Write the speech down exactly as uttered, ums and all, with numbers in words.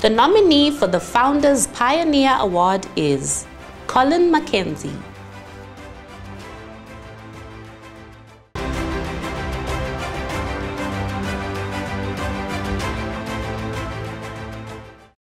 The nominee for the Founders Pioneer Award is Colin Mackenzie.